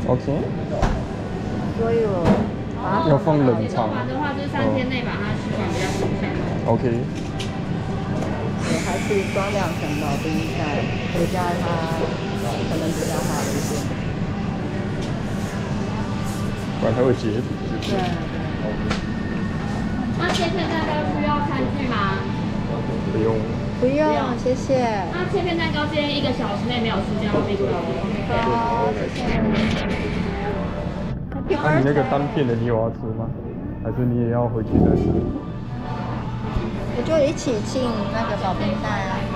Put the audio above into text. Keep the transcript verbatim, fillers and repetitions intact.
OK。 所以我把它要放冷藏。 完的话，就是三天内把它吃完比较新鲜。 OK。 我还是装两层保冰袋，回家它可能比较好一点。 不然它会结皮。 对。 那切片蛋糕需要餐具吗？ 不用。 不用，谢谢。 那切片蛋糕建议一个小时内没有吃掉冰了。 好，谢谢。 那、啊、你那个单片的你有要吃吗？还是你也要回去再吃？ 我就一起进那个保冰袋啊。